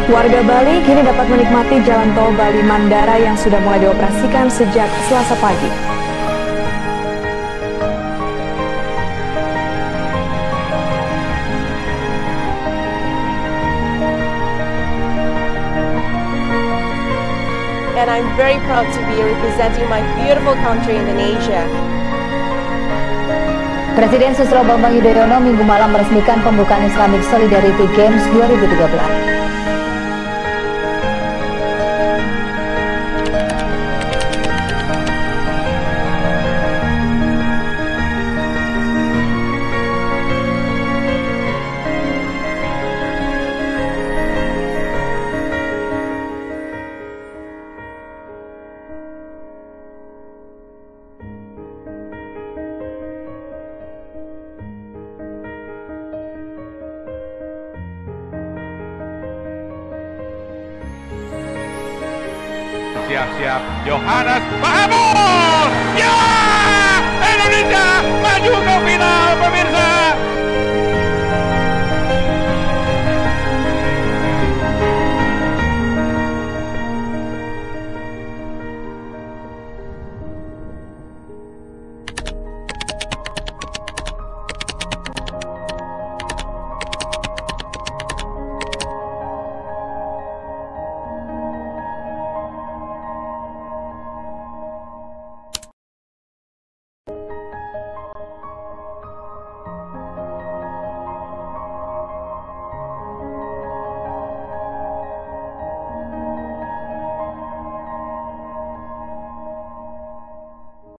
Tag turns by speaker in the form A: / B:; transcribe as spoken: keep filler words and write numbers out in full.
A: Warga Bali kini dapat menikmati jalan tol Bali Mandara yang sudah mulai dioperasikan sejak Selasa pagi.
B: And I'm very proud to be representing my beautiful country, Indonesia.
C: Presiden Susilo Bambang Yudhoyono Minggu malam meresmikan pembukaan Islamic Solidarity Games dua ribu tiga belas.
D: Siap-siap, Yohanes Mahamud! Ya! Indonesia maju ke final, pemirsa!